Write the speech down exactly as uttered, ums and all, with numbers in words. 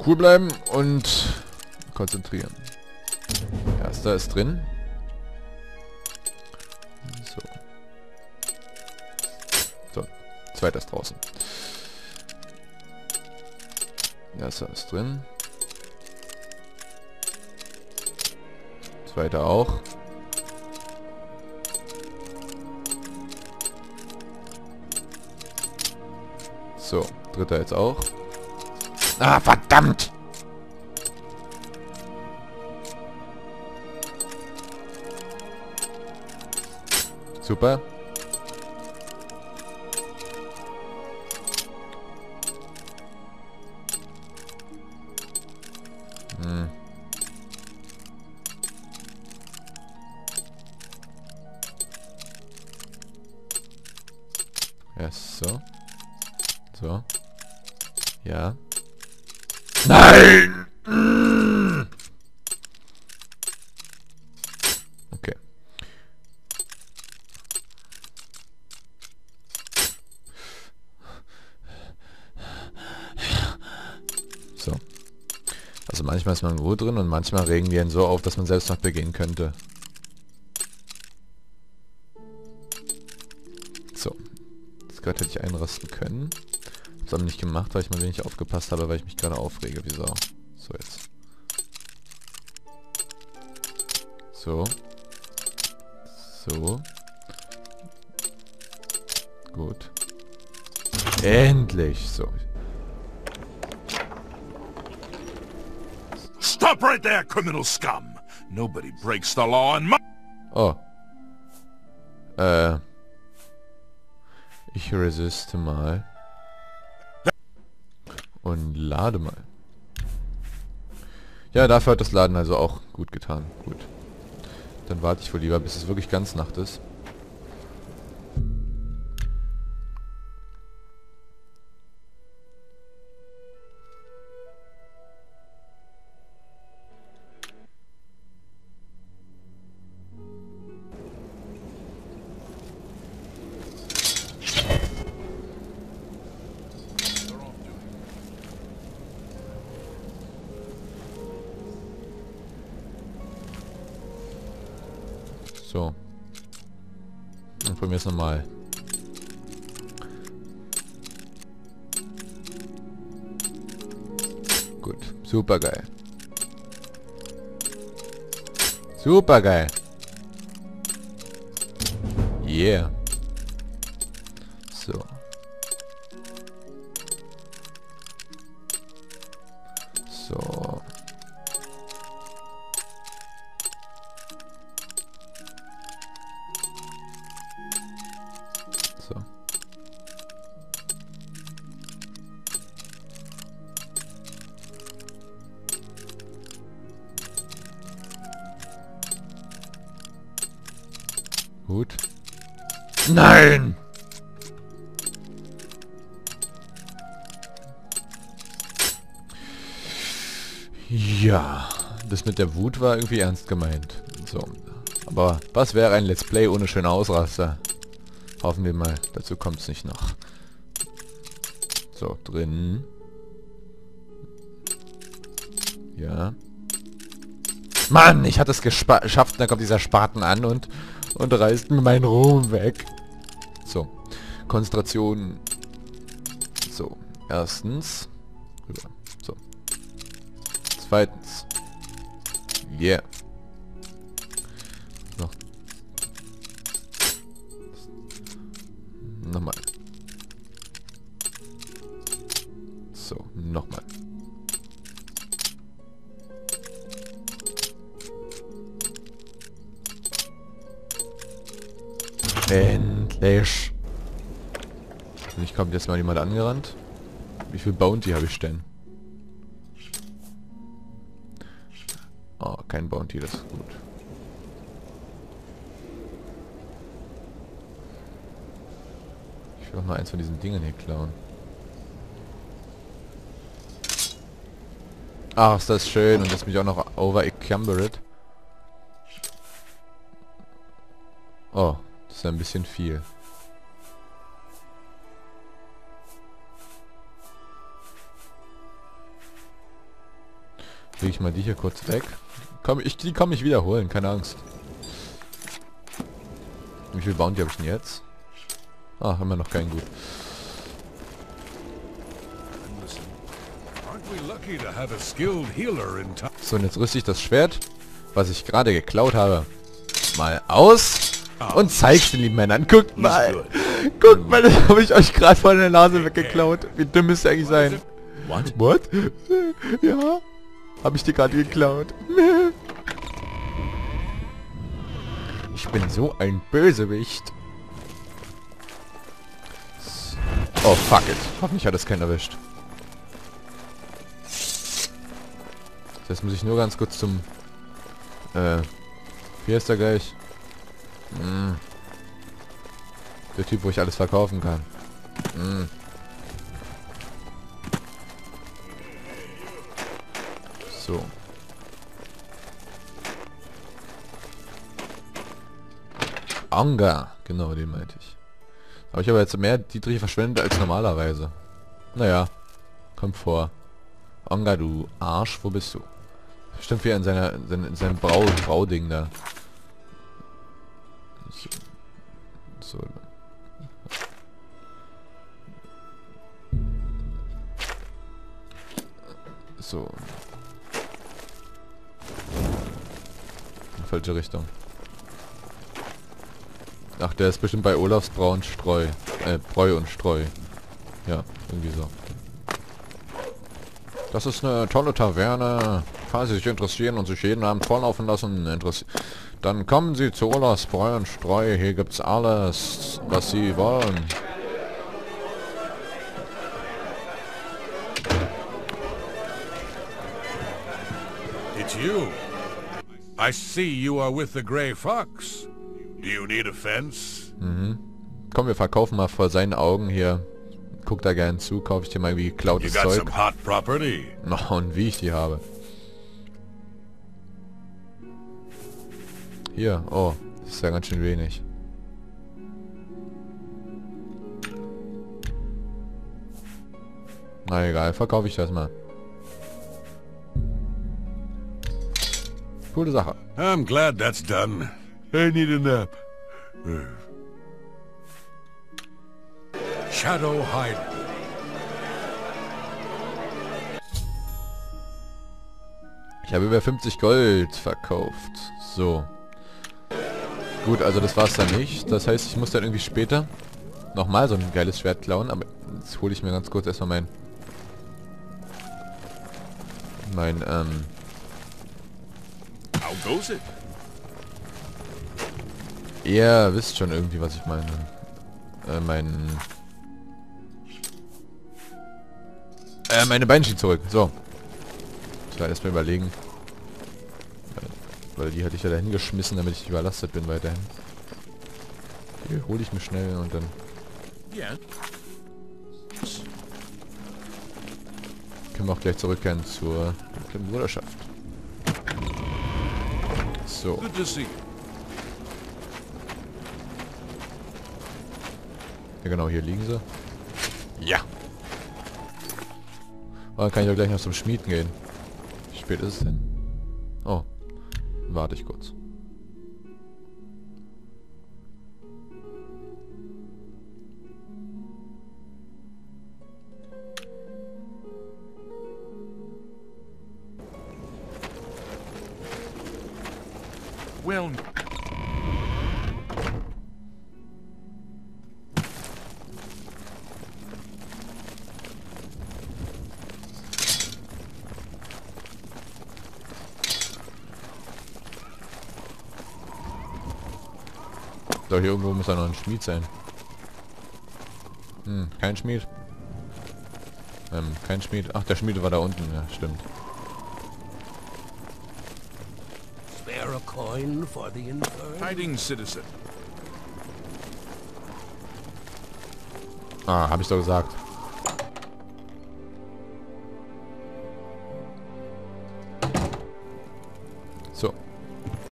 Cool bleiben und konzentrieren. Erster ist drin. So. So. Zweiter ist draußen. Erster ist drin. Zweiter auch. So, dritter jetzt auch. Ah, verdammt! Super. Hm. Ja, so. So. Ja. Nein! Mm. Okay. So. Also manchmal ist man gut drin und manchmal regen die einen so auf, dass man selbst noch begehen könnte. So. Jetzt gerade hätte ich einrasten können. Hab's aber nicht gemacht, weil ich mal wenig aufgepasst habe, weil ich mich gerade aufrege wie Sau. So jetzt. So. So. Gut. Endlich. So. Stop right there, criminal scum! Nobody breaks the law in my... Oh. Äh. Ich resiste mal. Und lade mal. Ja, dafür hat das Laden also auch gut getan. Gut. Dann warte ich wohl lieber, bis es wirklich ganz Nacht ist. So. Und probieren es nochmal. Gut. Super geil. Super geil. Yeah. So. So. So. Gut. Nein! Ja, das mit der Wut war irgendwie ernst gemeint. So. Aber was wäre ein Let's Play ohne schöne Ausraster? Hoffen wir mal, dazu kommt es nicht noch. So, drin. Ja. Mann, ich hatte es geschafft, dann kommt dieser Spaten an und, und reißt mir meinen Ruhm weg. So. Konzentration. So. Erstens. Rüber. So. Zweitens. Yeah. Noch. Nochmal. So, nochmal. Endlich. Ich kommt jetzt mal jemand angerannt. Wie viel Bounty habe ich denn? Oh, kein Bounty, das ist gut. Ich will auch mal eins von diesen Dingen hier klauen. Ach, ist das schön. Und das mich auch noch over-encumbered. Oh, das ist ein bisschen viel. lege ich mal die hier kurz weg. Komm, ich, die kann ich wiederholen, keine Angst. Wie viel Bounty habe ich denn jetzt? Ah, immer noch kein Gut. So, und jetzt rüste ich das Schwert, was ich gerade geklaut habe, mal aus und zeig's den lieben Männern. Guckt mal! Guckt mal, das habe ich euch gerade von der Nase weggeklaut. Wie dumm müsst ihr eigentlich sein? What? What? Ja? Habe ich dir gerade geklaut. Ich bin so ein Bösewicht. Oh, fuck it. Hoffentlich hat es keinen erwischt. Das muss ich nur ganz kurz zum... Äh... Wie heißt der gleich? Mm. Der Typ, wo ich alles verkaufen kann. Mm. So. Anga. Genau, den meinte ich. Aber ich habe jetzt mehr Dietrich verschwendet als normalerweise. Naja. Kommt vor. Anga, du Arsch, wo bist du? Stimmt, wie in seiner in, in seinem Brau Brauding da. So. so. So. In falsche Richtung. Ach, der ist bestimmt bei Olafs Brau und Streu. Äh, Bräu und Streu. Ja, irgendwie so. Das ist eine tolle Taverne. Falls Sie sich interessieren und sich jeden Abend volllaufen lassen, dann kommen Sie zu Olafs Bräu und Streu. Hier gibt's alles, was Sie wollen. It's you. I see you are with the Grey Fox. Do you need a fence? Mhm. Komm, wir verkaufen mal vor seinen Augen hier. Guck da gern zu, kaufe ich dir mal irgendwie geklautes Zeug. Some hot property. Oh, und wie ich die habe. Hier, oh, das ist ja ganz schön wenig. Na egal, verkaufe ich das mal. Coole Sache. I'm glad that's done. I need a nap. Shadow Hide. Ich habe über fünfzig Gold verkauft. So. Gut, also das war's dann nicht. Das heißt, ich muss dann irgendwie später nochmal so ein geiles Schwert klauen. Aber jetzt hole ich mir ganz kurz erstmal mein... Mein, ähm... How goes it? Ihr wisst schon irgendwie, was ich meine. Äh, mein... Äh, meine Banshee zurück. So. Ich werde erstmal überlegen. Weil, weil die hatte ich ja dahin geschmissen, damit ich überlastet bin weiterhin. Die hole ich mir schnell und dann... Yeah. Können wir auch gleich zurückkehren zur dunklen Bruderschaft. So. Good to see you. Ja genau, hier liegen sie. Ja. Oh, dann kann ich auch gleich noch zum Schmieden gehen. Wie spät ist es denn? Oh. Warte ich kurz. Well... So, hier irgendwo muss da noch ein Schmied sein. Hm, kein Schmied. Ähm, kein Schmied. Ach, der Schmied war da unten. Ja, stimmt. Spare a coin for the infirm. Hiding citizen. Ah, hab ich doch gesagt.